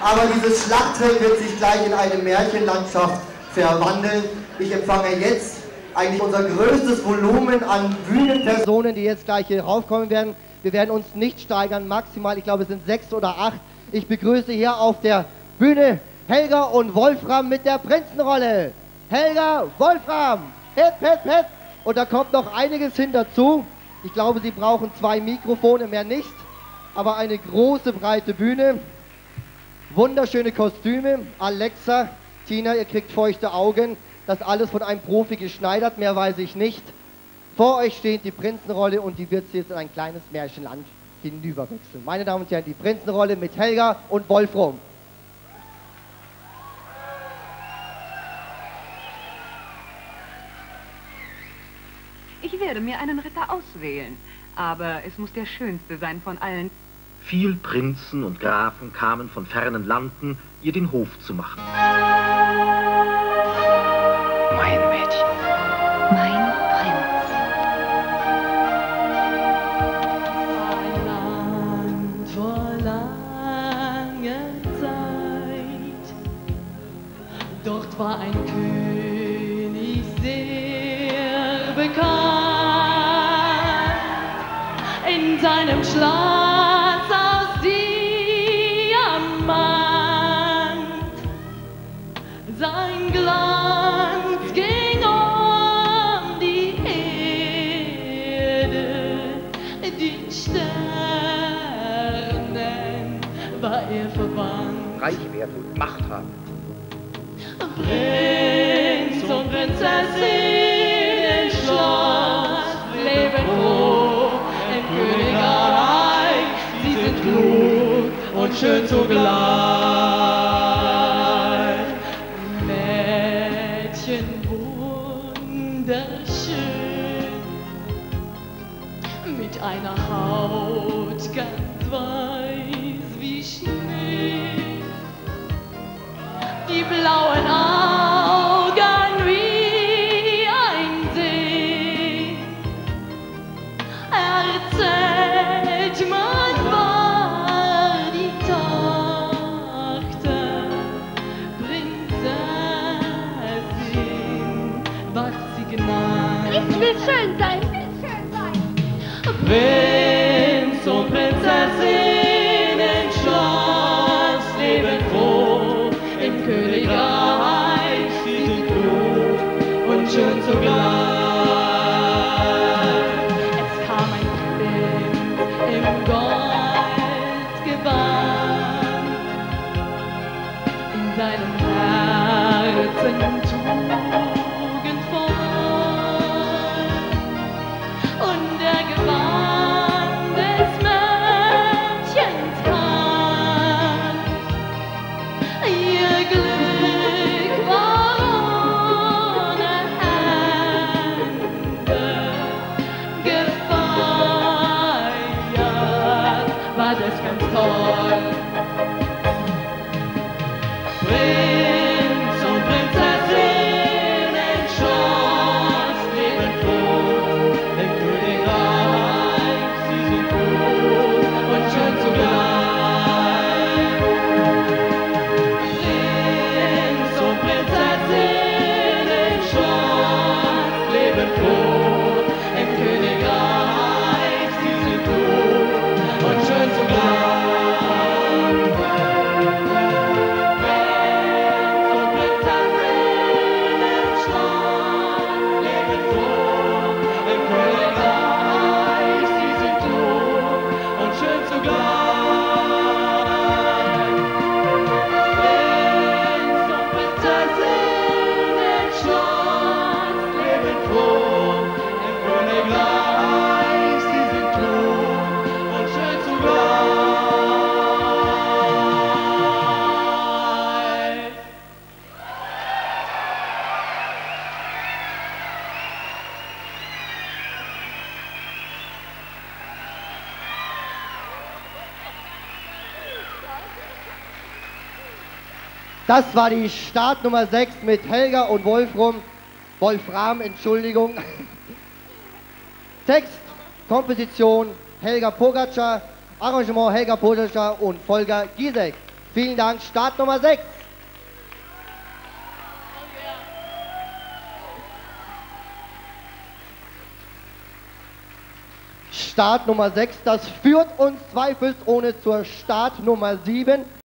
aber dieses Schlachtfeld wird sich gleich in eine Märchenlandschaft verwandeln. Ich empfange jetzt eigentlich unser größtes Volumen an Bühnenpersonen, die jetzt gleich hier raufkommen werden. Wir werden uns nicht steigern, maximal, ich glaube es sind 6 oder 8. Ich begrüße hier auf der Bühne Helga und Wolfram mit der Prinzenrolle. Helga, Wolfram, hip, hip, hip. Und da kommt noch einiges hin dazu. Ich glaube, sie brauchen 2 Mikrofone, mehr nicht. Aber eine große, breite Bühne. Wunderschöne Kostüme. Alexa, Tina, ihr kriegt feuchte Augen. Das alles von einem Profi geschneidert, mehr weiß ich nicht. Vor euch steht die Prinzenrolle und die wird sie jetzt in ein kleines Märchenland hinüberwechseln. Meine Damen und Herren, die Prinzenrolle mit Helga und Wolfram. Ich werde mir einen Ritter auswählen, aber es muss der schönste sein von allen. Viel Prinzen und Grafen kamen von fernen Landen, ihr den Hof zu machen. Mein Mädchen. Mein Prinz. Ein Land vor langer Zeit. Dort war ein König sehr bekannt. In seinem Schloss aus Diamant. Sein Glanz ging um die Erde, die Sternen war er verwandt. Reich werden und Macht haben. Prinz und Prinzessin im Schloss leben froh im Königreich. Sie sind klug und schön zugleich. Mädchen wunderschön, mit einer Haut ganz weiß wie Schnee. Die blauen Augen wie ein See. Erzählt man war die Tochter Prinzessin, was sie genannt. Ich will schön sein, will schön sein. Prinz und Prinzessin im Schloss leben froh im Königreich. Sie sind klug und schön zugleich. Es kam ein Prinz im Goldgewand, in seinem Herzen tugendvoll. Und er gewann des Mädchens Hand. Ihr Glück war ohne Ende. Gefeiert war das ganz toll. Prinz und Prinzessin im Schloss leben froh im Königreich. Sie sind gut und schön zugleich. Prinz und Prinzessin im Schloss leben froh im Königreich. Sie sind gut und schön zugleich. Das war die Startnummer 6 mit Helga und Wolfram, Entschuldigung. Text, Komposition Helga Pogačar, Arrangement Helga Pogačar und Volker Giesek. Vielen Dank. Start Nummer 6. Start Nummer 6, das führt uns zweifelsohne zur Start Nummer 7.